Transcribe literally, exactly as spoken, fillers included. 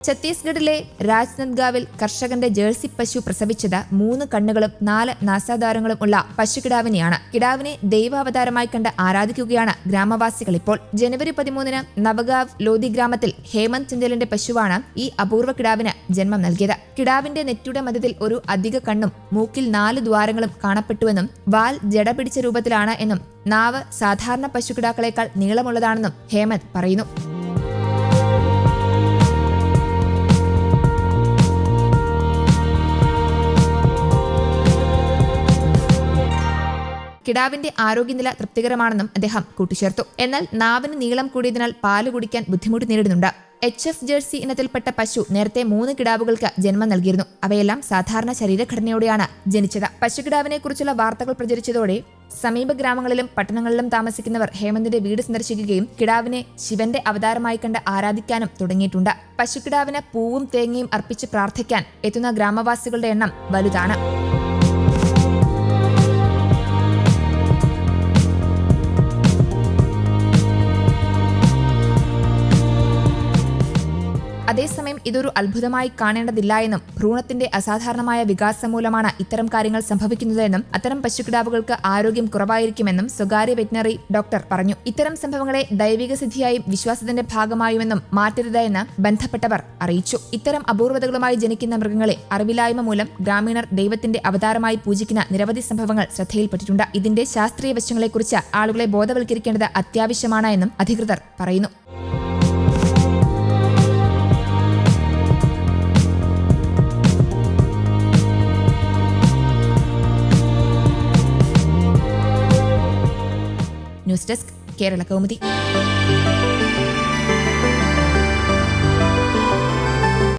ഛത്തീസ്ഗഡിലെ രാജ്നന്ദ്ഗാവിൽ കർഷകന്റെ ജേഴ്സി പശു പ്രസവിച്ചത് മൂന്ന് കണ്ണുകളും നാല് നാസാധാരങ്ങളും ഉള്ള പശുക്കിടാവിനെയാണ്. കിടാവിനെ ദൈവാവതാരമായി കണ്ട് ആരാധിക്കുകയാണ് ഗ്രാമവാസികൾ ഇപ്പോൾ. ജനുവരി പതിമൂന്നിന് നവഗാവ് ലോധി ഗ്രാമത്തിൽ ഹേമന്ത് ചിന്തലിന്റെ പശുവാണ് ഈ അപൂർവ കിടാവിന് ജന്മം നൽകിയത്. കിടാവിന്റെ നെറ്റിയുടെ മധ്യത്തിൽ ഒരു അധിക കണ്ണും മൂക്കിൽ നാല് ദ്വാരങ്ങളും കാണപ്പെട്ടുവെന്നും വാൽ ജട പിടിച്ച രൂപത്തിലാണ് എന്നും നാവ് സാധാരണ പശുക്കിടാക്കളേക്കാൾ നീളമുള്ളതാണെന്നും ഹേമന്ത് പറയുന്നു. കിടാവിന്റെ ആരോഗ്യനില തൃപ്തികരമാണെന്നും അദ്ദേഹം കൂട്ടിച്ചേർത്തു. എന്നാൽ നാവിന് നീളം കൂടിയതിനാൽ പാല് കുടിക്കാൻ ബുദ്ധിമുട്ട് നേരിടുന്നുണ്ട്. എച്ച് എഫ് ജേഴ്സി ഇനത്തിൽപ്പെട്ട പശു നേരത്തെ മൂന്ന് കിടാവുകൾക്ക് ജന്മം നൽകിയിരുന്നു. അവയെല്ലാം സാധാരണ ശരീരഘടനയോടെയാണ് ജനിച്ചത്. പശുക്കിടാവിനെ കുറിച്ചുള്ള വാർത്തകൾ പ്രചരിച്ചതോടെ സമീപ ഗ്രാമങ്ങളിലും പട്ടണങ്ങളിലും താമസിക്കുന്നവർ ഹേമന്തിന്റെ വീട് സന്ദർശിക്കുകയും കിടാവിനെ ശിവന്റെ അവതാരമായി കണ്ട് ആരാധിക്കാനും തുടങ്ങിയിട്ടുണ്ട്. പശുക്കിടാവിന് പൂവും തേങ്ങയും അർപ്പിച്ച് പ്രാർത്ഥിക്കാൻ എത്തുന്ന ഗ്രാമവാസികളുടെ എണ്ണം വലുതാണ്. അതേസമയം ഇതൊരു അത്ഭുതമായി കാണേണ്ടതില്ല എന്നും ഭ്രൂണത്തിന്റെ അസാധാരണമായ വികാസം മൂലമാണ് ഇത്തരം കാര്യങ്ങൾ സംഭവിക്കുന്നതെന്നും അത്തരം പശുക്കിടാവുകൾക്ക് ആരോഗ്യം കുറവായിരിക്കുമെന്നും സ്വകാര്യ വെറ്റിനറി ഡോക്ടർ പറഞ്ഞു. ഇത്തരം സംഭവങ്ങളെ ദൈവിക സിദ്ധിയായും വിശ്വാസത്തിന്റെ ഭാഗമായുമെന്നും മാറ്റരുത് എന്ന് ബന്ധപ്പെട്ടവർ അറിയിച്ചു. ഇത്തരം അപൂർവതകളുമായി ജനിക്കുന്ന മൃഗങ്ങളെ അറിവില്ലായ്മ മൂലം ഗ്രാമീണർ ദൈവത്തിന്റെ അവതാരമായി പൂജിക്കുന്ന നിരവധി സംഭവങ്ങൾ ശ്രദ്ധയിൽപ്പെട്ടിട്ടുണ്ട്. ഇതിന്റെ ശാസ്ത്രീയ വശങ്ങളെക്കുറിച്ച് ആളുകളെ ബോധവൽക്കരിക്കേണ്ടത് അത്യാവശ്യമാണ് എന്നും അധികൃതർ പറയുന്നു. News desk Kerala Kaumudi.